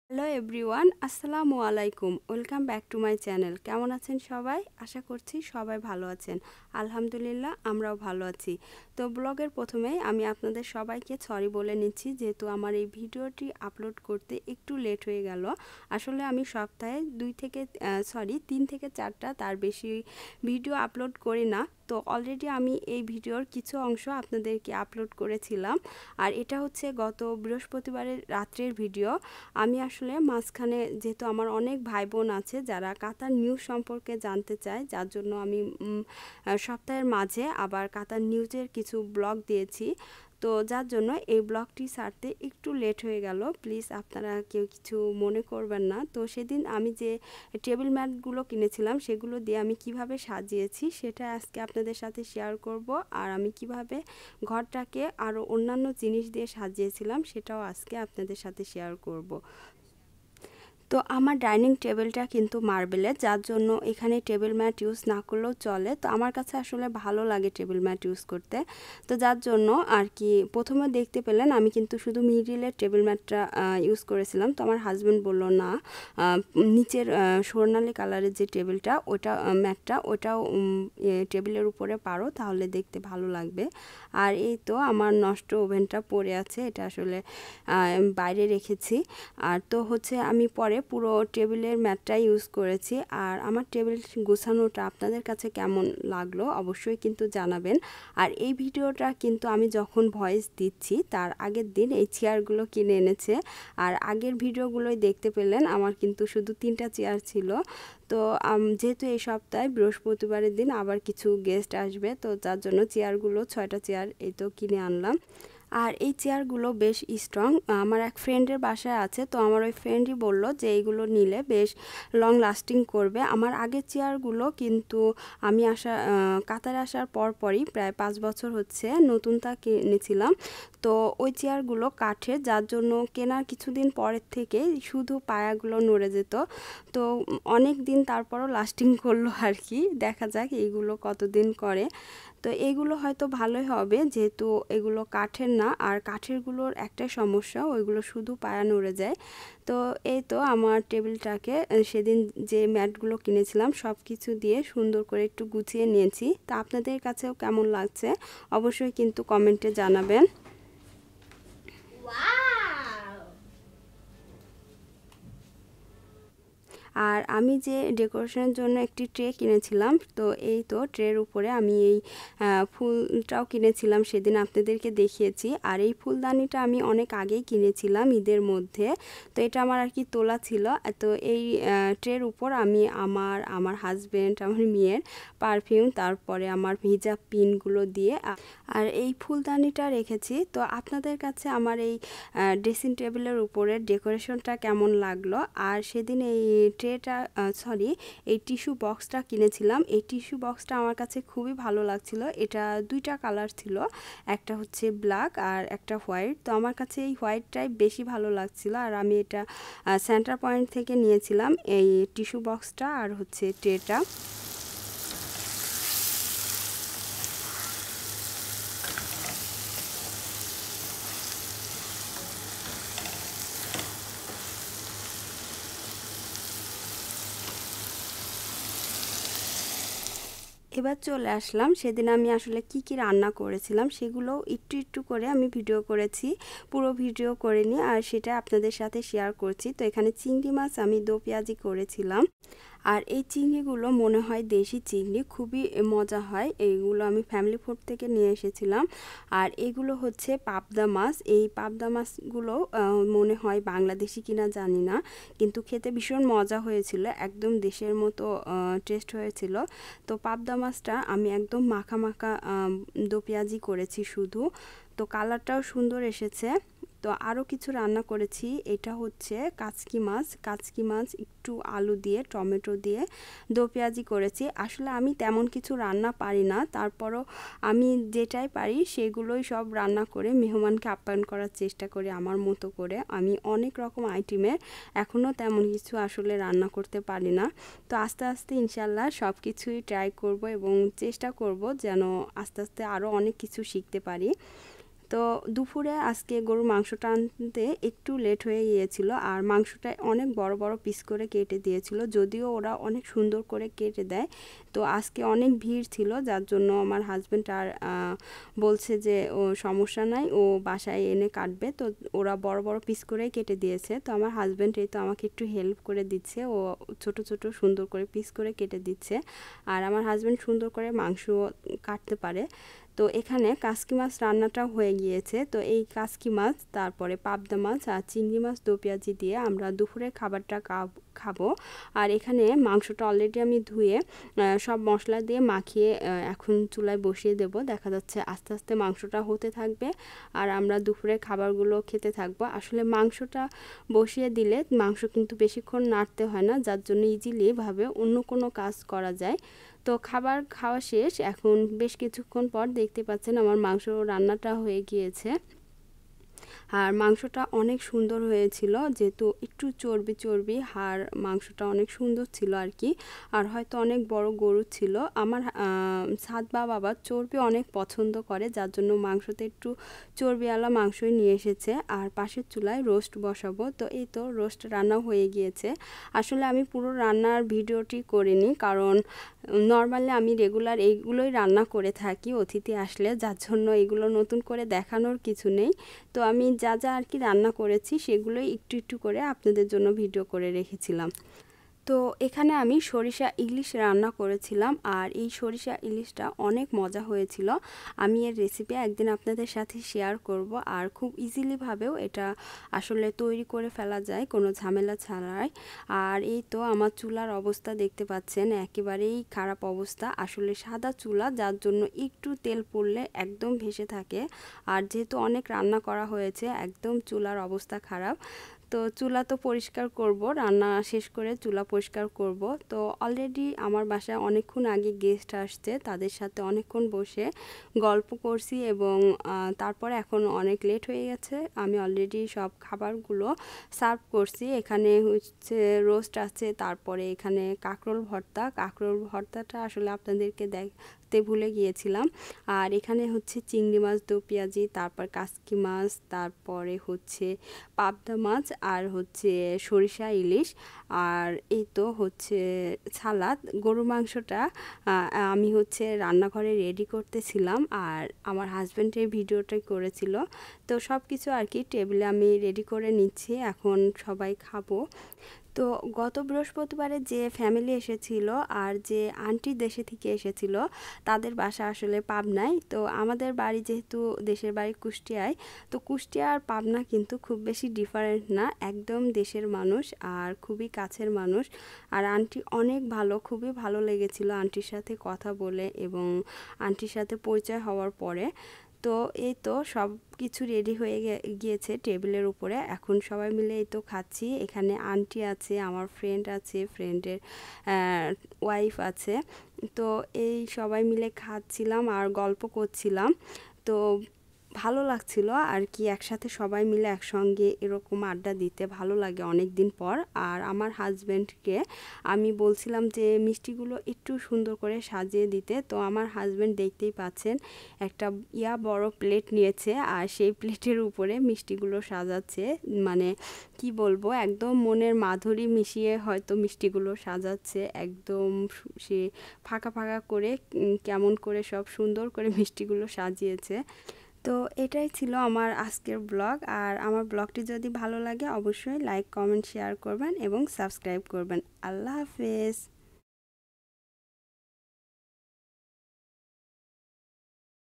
Hello everyone, আসসালামু আলাইকুম। Welcome back to my channel. কেমন আছেন সবাই? আশা করছি সবাই ভালো আছেন। আলহামদুলিল্লাহ, আমরাও ভালো আছি। তো ব্লগের প্রথমেই আমি আপনাদের সবাইকে সরি বলে নিচ্ছি, যেহেতু আমার এই ভিডিওটি আপলোড করতে একটু লেট হয়ে গেল। আসলে আমি সপ্তাহে 3 থেকে 4টা, তার বেশি ভিডিও আপলোড করি না। তো অলরেডি আমি এই ভিডিওর কিছু অংশ আপনাদেরকে আপলোড করেছিলাম, আর এটা হচ্ছে গত বৃহস্পতিবারের রাত্রের ভিডিও। আমি আসলে মাঝখানে, যেহেতু আমার অনেক ভাই বোন আছে যারা কাতার নিউজ সম্পর্কে জানতে চায়, যার জন্য আমি সপ্তাহের মাঝে আবার কাতার নিউজের কিছু ব্লগ দিয়েছি। তো যার জন্য এই ব্লগটি ছাড়তে একটু লেট হয়ে গেল। প্লিজ আপনারা কেউ কিছু মনে করবেন না। তো সেদিন আমি যে টেবিল ম্যাটগুলো কিনেছিলাম সেগুলো দিয়ে আমি কিভাবে সাজিয়েছি সেটা আজকে আপনাদের সাথে শেয়ার করব, আর আমি কিভাবে ঘরটাকে আরও অন্যান্য জিনিস দিয়ে সাজিয়েছিলাম সেটাও আজকে আপনাদের সাথে শেয়ার করব। তো আমার ডাইনিং টেবিলটা কিন্তু মার্বেলের, যার জন্য এখানে টেবিল ম্যাট ইউজ না করলেও চলে। তো আমার কাছে আসলে ভালো লাগে টেবিল ম্যাট ইউজ করতে। তো যার জন্য আর কি প্রথমে দেখতে পেলেন আমি কিন্তু শুধু মিডিলের টেবিল ম্যাটটা ইউজ করেছিলাম। তো আমার হাজব্যান্ড বলল না, নিচের স্বর্ণালী কালারের যে টেবিলটা, ওটা ম্যাটটা ওটাও টেবিলের উপরে পারো, তাহলে দেখতে ভালো লাগবে। আর এই তো আমার নষ্ট ওভেনটা পড়ে আছে, এটা আসলে বাইরে রেখেছি। আর তো হচ্ছে আমি পরে পুরো টেবিলের ম্যাটটা ইউজ করেছি। আর আমার টেবিল গোছানোটা আপনাদের কাছে কেমন লাগলো অবশ্যই কিন্তু জানাবেন। আর এই ভিডিওটা কিন্তু আমি যখন ভয়েস দিচ্ছি তার আগের দিন এই চেয়ারগুলো কিনে এনেছে। আর আগের ভিডিওগুলোই দেখতে পেলেন আমার কিন্তু শুধু 3টা চেয়ার ছিল। তো যেহেতু এই সপ্তাহে বৃহস্পতিবারের দিন আবার কিছু গেস্ট আসবে, তো যার জন্য চেয়ারগুলো 6টা চেয়ার এই তো কিনে আনলাম। আর এই চেয়ারগুলো বেশ স্ট্রং। আমার এক ফ্রেন্ডের বাসায় আছে, তো আমার ওই ফ্রেন্ডই বলল যে এইগুলো নিলে বেশ লং লাস্টিং করবে। আমার আগের চেয়ারগুলো কিন্তু আমি কাতারে আসার পরই প্রায় 5 বছর হচ্ছে নতুনটা কিনেছিলাম। তো ওই চেয়ারগুলো কাঠের, যার জন্য কেনার কিছুদিন পরের থেকে শুধু পায়াগুলো নড়ে যেত। তো অনেক দিন তারপরও লাস্টিং করলো আর কি। দেখা যাক এইগুলো কতদিন করে। তো এগুলো হয়তো ভালোই হবে, যেহেতু এগুলো কাঠের না। আর কাঠেরগুলোর একটাই সমস্যা, ওইগুলো শুধু পায়া নড়ে যায়। তো এই তো আমার টেবিলটাকে সেদিন যে ম্যাটগুলো কিনেছিলাম সব কিছু দিয়ে সুন্দর করে একটু গুছিয়ে নিয়েছি। তা আপনাদের কাছেও কেমন লাগছে অবশ্যই কিন্তু কমেন্টে জানাবেন। আর আমি যে ডেকোরেশনের জন্য একটি ট্রে কিনেছিলাম, তো এই তো ট্রের উপরে আমি এই ফুলটাও কিনেছিলাম, সেদিন আপনাদেরকে দেখিয়েছি। আর এই ফুলদানিটা আমি অনেক আগেই কিনেছিলাম ঈদের মধ্যে। তো এটা আমার আর কি তোলা ছিল। তো এই ট্রের উপর আমি আমার হাজব্যান্ড, আমার মেয়ের পারফিউম, তারপরে আমার হিজাব পিনগুলো দিয়ে আর এই ফুলদানিটা রেখেছি। তো আপনাদের কাছে আমার এই ড্রেসিং টেবিলের উপরে ডেকোরেশনটা কেমন লাগলো? আর সেদিন এই এই টিস্যু বক্সটা কিনেছিলাম। এই টিস্যু বক্সটা আমার কাছে খুবই ভালো লাগছিল। এটা 2টা কালার ছিল, একটা হচ্ছে ব্ল্যাক আর একটা হোয়াইট। তো আমার কাছে এই হোয়াইটটাই বেশি ভালো লাগছিল, আর আমি এটা সেন্টার পয়েন্ট থেকে নিয়েছিলাম এই টিস্যু বক্সটা আর হচ্ছে ট্রেটা। এবার চলে আসলাম সেদিন আমি আসলে কি কি রান্না করেছিলাম সেগুলো একটু একটু করে আমি ভিডিও করেছি, পুরো ভিডিও করিনি, আর সেটা আপনাদের সাথে শেয়ার করছি। তো এখানে চিংড়ি মাছ আমি দো পেঁয়াজি করেছিলাম। আর এই চিংড়িগুলো মনে হয় দেশি চিংড়ি, খুবই মজা হয়। এইগুলো আমি ফ্যামিলি ফুড থেকে নিয়ে এসেছিলাম। আর এগুলো হচ্ছে পাবদা মাছ। এই পাবদা মাছগুলো মনে হয় বাংলাদেশি কিনা জানি না, কিন্তু খেতে ভীষণ মজা হয়েছিল, একদম দেশের মতো টেস্ট হয়েছিল। তো পাবদা মাছটা আমি একদম মাখা মাখা দো পেঁয়াজি করেছি শুধু। তো কালারটাও সুন্দর এসেছে। তো আরও কিছু রান্না করেছি, এটা হচ্ছে কাচকি মাছ একটু আলু দিয়ে টমেটো দিয়ে দো পেঁয়াজি করেছি। আসলে আমি তেমন কিছু রান্না পারি না, তারপরও আমি যেটাই পারি সেগুলোই সব রান্না করে মেহমানকে আপ্যায়ন করার চেষ্টা করি আমার মতো করে। আমি অনেক রকম আইটেমের এখনও তেমন কিছু আসলে রান্না করতে পারি না। তো আস্তে আস্তে ইনশাল্লাহ সব কিছুই ট্রাই করব এবং চেষ্টা করব যেন আস্তে আস্তে আরও অনেক কিছু শিখতে পারি। তো দুপুরে আজকে গরুর মাংসটা আনতে একটু লেট হয়ে গিয়েছিল, আর মাংসটা অনেক বড় বড় পিস করে কেটে দিয়েছিল, যদিও ওরা অনেক সুন্দর করে কেটে দেয়। তো আজকে অনেক ভিড় ছিল, যার জন্য আমার হাজব্যান্ড আর বলছে যে ও সমস্যা নাই, ও বাসায় এনে কাটবে। তো ওরা বড় বড় পিস করেই কেটে দিয়েছে। তো আমার হাজব্যান্ড এই তো আমাকে একটু হেল্প করে দিচ্ছে, ও ছোট ছোট সুন্দর করে পিস করে কেটে দিচ্ছে। আর আমার হাজব্যান্ড সুন্দর করে মাংস কাটতে পারে। তো এখানে কাসকি মাছ রান্নাটা হয়ে গিয়েছে। তো এই কাসকি মাছ, তারপরে পাবদা মাছ আর চিংড়ি মাছ দো পেঁয়াজি দিয়ে আমরা দুপুরের খাবারটা খাবো। আর এখানে মাংসটা অলরেডি আমি ধুয়ে সব মশলা দিয়ে মাখিয়ে এখন চুলায় বসিয়ে দেব। দেখা যাচ্ছে আস্তে আস্তে মাংসটা হতে থাকবে আর আমরা দুপুরের খাবারগুলো খেতে থাকবো। আসলে মাংসটা বসিয়ে দিলে মাংস কিন্তু বেশিক্ষণ নাড়তে হয় না, যার জন্য ইজিলি ভাবে অন্য কোনো কাজ করা যায়। তো খাবার খাওয়া শেষ, এখন বেশ কিছুক্ষণ পর দেখতে পাচ্ছেন আমার মাংস রান্নাটা হয়ে গিয়েছে। আর মাংসটা অনেক সুন্দর হয়েছিল, যেহেতু একটু চর্বি চর্বি, হাড় মাংসটা অনেক সুন্দর ছিল আর কি। আর হয়তো অনেক বড় গরু ছিল। আমার সাদ বাবা চর্বি অনেক পছন্দ করে, যার জন্য মাংসতে একটু চর্বিওয়ালা মাংসই নিয়ে এসেছে। আর পাশের চুলায় রোস্ট বসাবো। তো এই তো রোস্ট রান্না হয়ে গিয়েছে। আসলে আমি পুরো রান্নার ভিডিওটি করিনি, কারণ নর্মালি আমি রেগুলার এইগুলোই রান্না করে থাকি অতিথি আসলে, যার জন্য এগুলো নতুন করে দেখানোর কিছু নেই। তো আমি যা যা আর কি রান্না করেছি সেগুলোই একটু একটু করে আপনাদের জন্য ভিডিও করে রেখেছিলাম। তো এখানে আমি সরিষা ইলিশ রান্না করেছিলাম, আর এই সরিষা ইলিশটা অনেক মজা হয়েছিল। আমি এর রেসিপি একদিন আপনাদের সাথে শেয়ার করব। আর খুব ইজিলিভাবেও এটা আসলে তৈরি করে ফেলা যায় কোনো ঝামেলা ছাড়াই। আর এই তো আমার চুলার অবস্থা দেখতে পাচ্ছেন, একেবারেই খারাপ অবস্থা। আসলে সাদা চুলা, যার জন্য একটু তেল পড়লে একদম ভেসে থাকে। আর যেহেতু অনেক রান্না করা হয়েছে, একদম চুলার অবস্থা খারাপ। তো চুলা তো পরিষ্কার করব, রান্না শেষ করে চুলা পরিষ্কার করব। তো অলরেডি আমার বাসায় অনেকক্ষণ আগে গেস্ট আসছে, তাদের সাথে অনেকক্ষণ বসে গল্প করছি এবং তারপরে এখন অনেক লেট হয়ে গেছে। আমি অলরেডি সব খাবারগুলো সার্ভ করছি। এখানে হচ্ছে রোস্ট আছে, তারপরে এখানে কাঁকরোল ভর্তা। কাঁকরোল ভর্তাটা আসলে আপনাদেরকে দেখতে ভুলে গিয়েছিলাম। আর এখানে হচ্ছে চিংড়ি মাছ দো পেঁয়াজি, তারপর কাসকি মাছ, তারপরে হচ্ছে পাবদা মাছ, আর হচ্ছে সরিষা ইলিশ। আর এই তো হচ্ছে সালাদ। গরু মাংসটা আমি হচ্ছে রান্নাঘরে রেডি করতেছিলাম, আর আমার হাজব্যান্ড এই ভিডিওটাই করেছিল। তো সব কিছু আর কি টেবিলে আমি রেডি করে নিচ্ছি, এখন সবাই খাবো। তো গত বৃহস্পতিবারে যে ফ্যামিলি এসেছিল আর যে আন্টি দেশে থেকে এসেছিল, তাদের বাসা আসলে পাবনায়। তো আমাদের বাড়ি যেহেতু দেশের বাড়ি কুষ্টিয়ায়, তো কুষ্টিয়া আর পাবনা কিন্তু খুব বেশি ডিফারেন্ট না, একদম দেশের মানুষ আর খুবই কাছের মানুষ। আর আন্টি অনেক ভালো, খুবই ভালো লেগেছিল আন্টির সাথে কথা বলে এবং আন্টির সাথে পরিচয় হওয়ার পরে। তো এই তো সব কিছু রেডি হয়ে গিয়েছে টেবিলের উপরে, এখন সবাই মিলে এই তো খাচ্ছি। এখানে আন্টি আছে, আমার ফ্রেন্ড আছে, ফ্রেন্ডের ওয়াইফ আছে। তো এই সবাই মিলে খাচ্ছিলাম আর গল্প করছিলাম। তো ভালো লাগছিল আর কি, একসাথে সবাই মিলে একসঙ্গে এরকম আড্ডা দিতে ভালো লাগে অনেক দিন পর। আর আমার হাজব্যান্ডকে আমি বলছিলাম যে মিষ্টিগুলো একটু সুন্দর করে সাজিয়ে দিতে। তো আমার হাজব্যান্ড দেখতেই পাচ্ছেন একটা বড় প্লেট নিয়েছে, আর সেই প্লেটের উপরে মিষ্টিগুলো সাজাচ্ছে। মানে কি বলবো, একদম মনের মাধুরী মিশিয়ে হয়তো মিষ্টিগুলো সাজাচ্ছে, একদম সে ফাঁকা ফাঁকা করে কেমন করে সব সুন্দর করে মিষ্টিগুলো সাজিয়েছে। তো এটাই ছিল আমার আজকের ব্লগ। আর আমার ব্লগটি যদি ভালো লাগে অবশ্যই লাইক কমেন্ট শেয়ার করবেন এবং সাবস্ক্রাইব করবেন। আল্লাহ হাফেজ।